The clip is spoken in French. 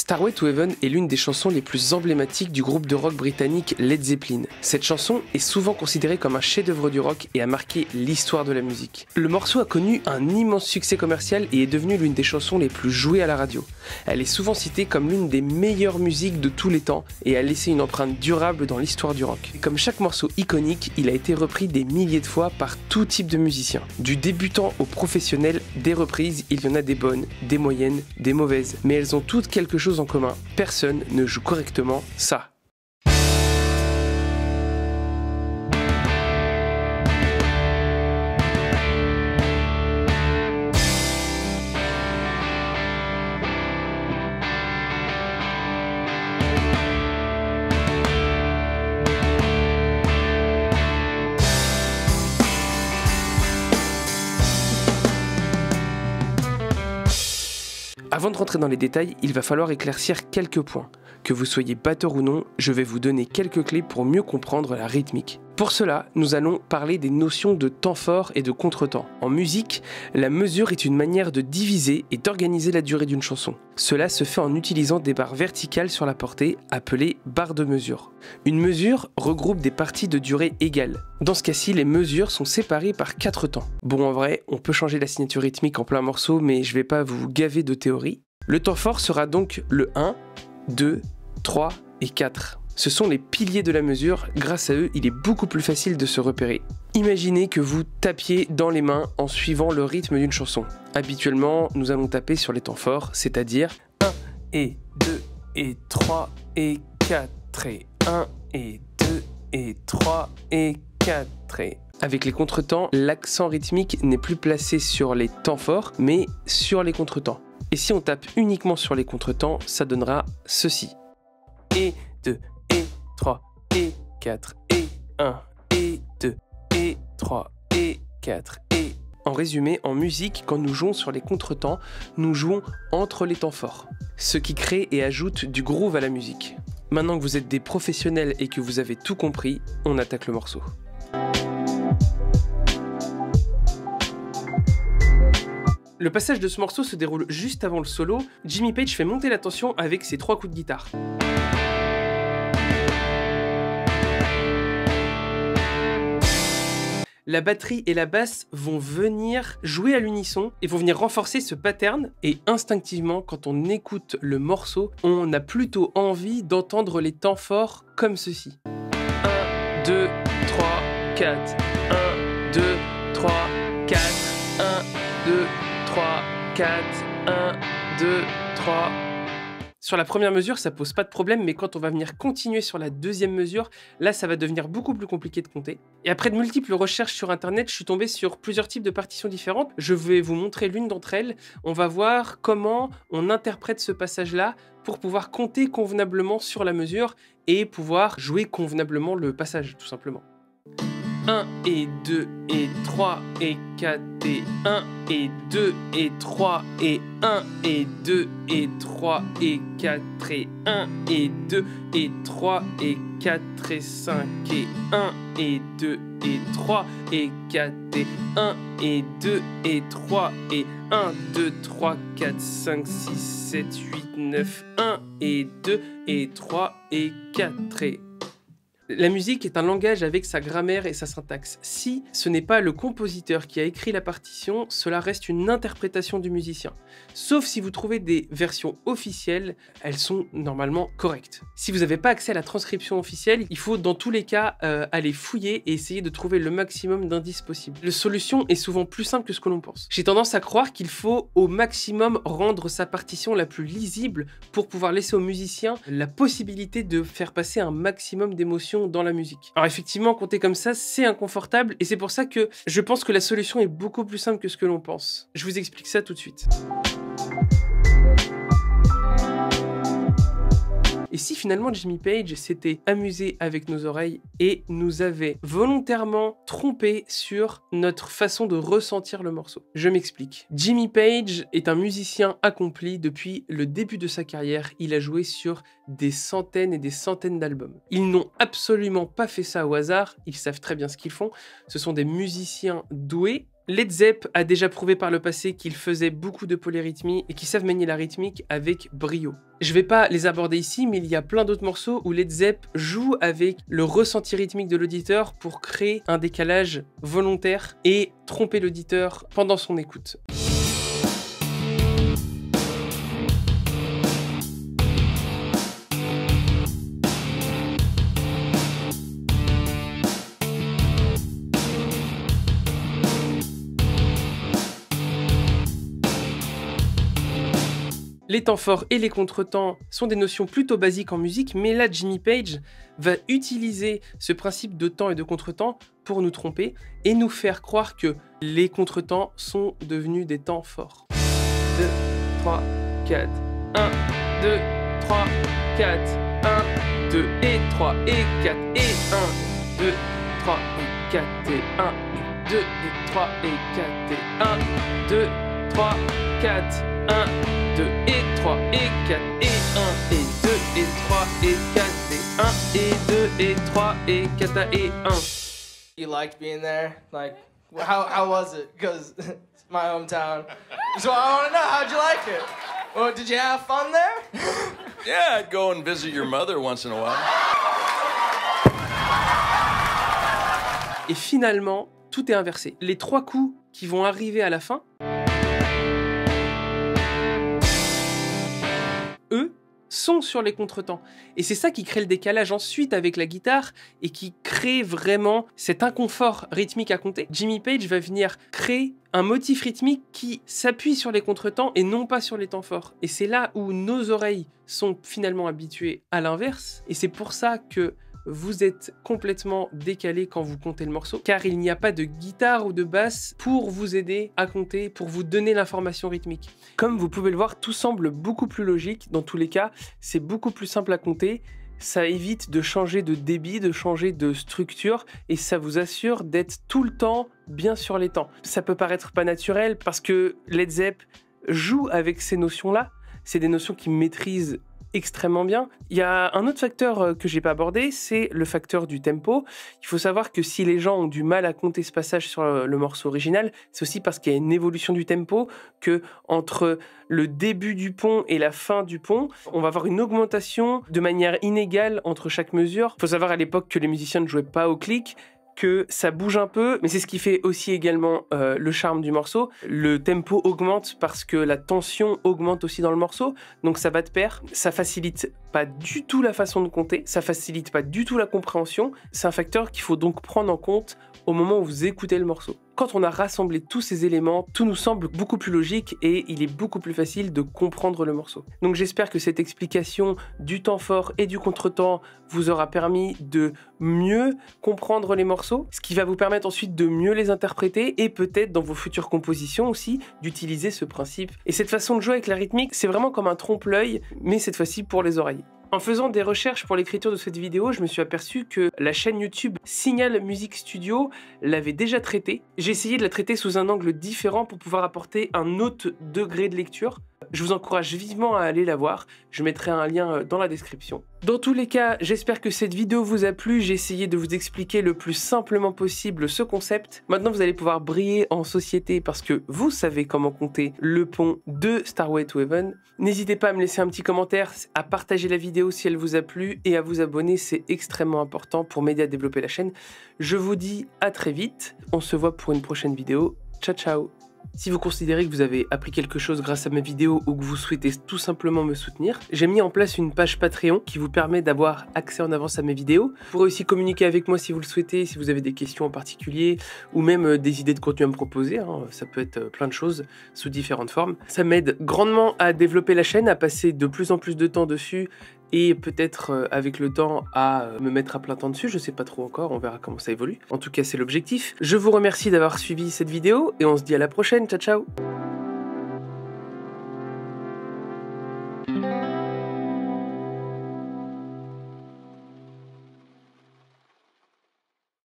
Stairway to Heaven est l'une des chansons les plus emblématiques du groupe de rock britannique Led Zeppelin. Cette chanson est souvent considérée comme un chef-d'œuvre du rock et a marqué l'histoire de la musique. Le morceau a connu un immense succès commercial et est devenu l'une des chansons les plus jouées à la radio. Elle est souvent citée comme l'une des meilleures musiques de tous les temps et a laissé une empreinte durable dans l'histoire du rock. Et comme chaque morceau iconique, il a été repris des milliers de fois par tout type de musiciens. Du débutant au professionnel, des reprises, il y en a des bonnes, des moyennes, des mauvaises, mais elles ont toutes quelque chose en commun. Personne ne joue correctement ça. Avant de rentrer dans les détails, il va falloir éclaircir quelques points. Que vous soyez batteur ou non, je vais vous donner quelques clés pour mieux comprendre la rythmique. Pour cela, nous allons parler des notions de temps fort et de contretemps. En musique, la mesure est une manière de diviser et d'organiser la durée d'une chanson. Cela se fait en utilisant des barres verticales sur la portée, appelées barres de mesure. Une mesure regroupe des parties de durée égales. Dans ce cas-ci, les mesures sont séparées par 4 temps. Bon, en vrai, on peut changer la signature rythmique en plein morceau, mais je vais pas vous gaver de théorie. Le temps fort sera donc le 1, 2, 3 et 4. Ce sont les piliers de la mesure, grâce à eux, il est beaucoup plus facile de se repérer. Imaginez que vous tapiez dans les mains en suivant le rythme d'une chanson. Habituellement, nous allons taper sur les temps forts, c'est-à-dire 1 et 2 et 3 et 4 et 1 et 2 et 3 et 4 et... Avec les contretemps, l'accent rythmique n'est plus placé sur les temps forts, mais sur les contretemps. Et si on tape uniquement sur les contretemps, ça donnera ceci. Et 2 et 3 et 4 et 1 et 2 et 3 et 4 et... En résumé, en musique, quand nous jouons sur les contretemps, nous jouons entre les temps forts, ce qui crée et ajoute du groove à la musique. Maintenant que vous êtes des professionnels et que vous avez tout compris, on attaque le morceau. Le passage de ce morceau se déroule juste avant le solo. Jimmy Page fait monter la tension avec ses 3 coups de guitare. La batterie et la basse vont venir jouer à l'unisson et vont venir renforcer ce pattern. Et instinctivement, quand on écoute le morceau, on a plutôt envie d'entendre les temps forts comme ceci. 1, 2, 3, 4. 1, 2, 3, 4. 1, 2, 3, 4. 1, 2, 3... Sur la première mesure, ça pose pas de problème, mais quand on va venir continuer sur la deuxième mesure, là, ça va devenir beaucoup plus compliqué de compter. Et après de multiples recherches sur Internet, je suis tombé sur plusieurs types de partitions différentes. Je vais vous montrer l'une d'entre elles. On va voir comment on interprète ce passage-là pour pouvoir compter convenablement sur la mesure et pouvoir jouer convenablement le passage, tout simplement. 1 et 2 et 3 et 4 et 1 et 2 et 3 et 1 et 2 et 3 et 4 et 1 et 2 et 3 et 4 et 5 et 1 et 2 et 3 et 4 et 1 et 2 et 3 et 1, 2, 3, 4, 5, 6, 7, 8, 9, 1 et 2 et 3 et 4 et... La musique est un langage avec sa grammaire et sa syntaxe. Si ce n'est pas le compositeur qui a écrit la partition, cela reste une interprétation du musicien. Sauf si vous trouvez des versions officielles, elles sont normalement correctes. Si vous n'avez pas accès à la transcription officielle, il faut dans tous les cas aller fouiller et essayer de trouver le maximum d'indices possibles. La solution est souvent plus simple que ce que l'on pense. J'ai tendance à croire qu'il faut au maximum rendre sa partition la plus lisible pour pouvoir laisser au musicien la possibilité de faire passer un maximum d'émotions dans la musique. Alors effectivement, compter comme ça, c'est inconfortable et c'est pour ça que je pense que la solution est beaucoup plus simple que ce que l'on pense. Je vous explique ça tout de suite. Et si finalement Jimmy Page s'était amusé avec nos oreilles et nous avait volontairement trompé sur notre façon de ressentir le morceau? Je m'explique. Jimmy Page est un musicien accompli depuis le début de sa carrière. Il a joué sur des centaines et des centaines d'albums. Ils n'ont absolument pas fait ça au hasard. Ils savent très bien ce qu'ils font. Ce sont des musiciens doués Led Zepp a déjà prouvé par le passé qu'ils faisaient beaucoup de polyrythmie et qu'ils savent manier la rythmique avec brio. Je vais pas les aborder ici, mais il y a plein d'autres morceaux où Led Zepp joue avec le ressenti rythmique de l'auditeur pour créer un décalage volontaire et tromper l'auditeur pendant son écoute. Les temps forts et les contretemps sont des notions plutôt basiques en musique, mais là, Jimmy Page va utiliser ce principe de temps et de contretemps pour nous tromper et nous faire croire que les contretemps sont devenus des temps forts. 2, 3, 4, 1, 2, 3, 4, 1, 2 et 3 et 4 et 1, 2, 3 et 4 et 1, 2 et 3 et 4 et 1, 2, 3, 4, 1, 2 et 3 et 4 et 1 et 2 et 3 et 4 et 1 et 2 et 3 et 4 et 1. You liked being there? Like, how was it? Because it's my hometown. So I want to know, how'd you like it? Well, did you have fun there? Yeah, I'd go and visit your mother once in a while. Et finalement, tout est inversé. Les 3 coups qui vont arriver à la fin, eux, sont sur les contretemps. Et c'est ça qui crée le décalage ensuite avec la guitare et qui crée vraiment cet inconfort rythmique à compter. Jimmy Page va venir créer un motif rythmique qui s'appuie sur les contretemps et non pas sur les temps forts. Et c'est là où nos oreilles sont finalement habituées à l'inverse. Et c'est pour ça que vous êtes complètement décalé quand vous comptez le morceau, car il n'y a pas de guitare ou de basse pour vous aider à compter, pour vous donner l'information rythmique. Comme vous pouvez le voir, tout semble beaucoup plus logique. Dans tous les cas, c'est beaucoup plus simple à compter. Ça évite de changer de débit, de changer de structure, et ça vous assure d'être tout le temps bien sur les temps. Ça peut paraître pas naturel parce que Led Zepp joue avec ces notions-là. C'est des notions qu'ils maîtrisent extrêmement bien. Il y a un autre facteur que j'ai pas abordé, c'est le facteur du tempo. Il faut savoir que si les gens ont du mal à compter ce passage sur le morceau original, c'est aussi parce qu'il y a une évolution du tempo, que entre le début du pont et la fin du pont, on va avoir une augmentation de manière inégale entre chaque mesure. Il faut savoir à l'époque que les musiciens ne jouaient pas au clic, que ça bouge un peu, mais c'est ce qui fait aussi également le charme du morceau. Le tempo augmente parce que la tension augmente aussi dans le morceau, donc ça va de pair. Ça facilite pas du tout la façon de compter, ça facilite pas du tout la compréhension. C'est un facteur qu'il faut donc prendre en compte au moment où vous écoutez le morceau. Quand on a rassemblé tous ces éléments, tout nous semble beaucoup plus logique et il est beaucoup plus facile de comprendre le morceau. Donc j'espère que cette explication du temps fort et du contretemps vous aura permis de mieux comprendre les morceaux, ce qui va vous permettre ensuite de mieux les interpréter et peut-être dans vos futures compositions aussi d'utiliser ce principe. Et cette façon de jouer avec la rythmique, c'est vraiment comme un trompe-l'œil, mais cette fois-ci pour les oreilles. En faisant des recherches pour l'écriture de cette vidéo, je me suis aperçu que la chaîne YouTube Signal Music Studio l'avait déjà traitée. J'ai essayé de la traiter sous un angle différent pour pouvoir apporter un autre degré de lecture. Je vous encourage vivement à aller la voir, je mettrai un lien dans la description. Dans tous les cas, j'espère que cette vidéo vous a plu, j'ai essayé de vous expliquer le plus simplement possible ce concept. Maintenant vous allez pouvoir briller en société parce que vous savez comment compter le pont de Starway to Heaven. N'hésitez pas à me laisser un petit commentaire, à partager la vidéo si elle vous a plu et à vous abonner, c'est extrêmement important pour m'aider à développer la chaîne. Je vous dis à très vite, on se voit pour une prochaine vidéo, ciao ciao. Si vous considérez que vous avez appris quelque chose grâce à ma vidéo ou que vous souhaitez tout simplement me soutenir, j'ai mis en place une page Patreon qui vous permet d'avoir accès en avance à mes vidéos. Vous pourrez aussi communiquer avec moi si vous le souhaitez, si vous avez des questions en particulier ou même des idées de contenu à me proposer. Ça peut être plein de choses sous différentes formes. Ça m'aide grandement à développer la chaîne, à passer de plus en plus de temps dessus et peut-être avec le temps à me mettre à plein temps dessus, je sais pas trop encore, on verra comment ça évolue. En tout cas, c'est l'objectif. Je vous remercie d'avoir suivi cette vidéo et on se dit à la prochaine, ciao ciao.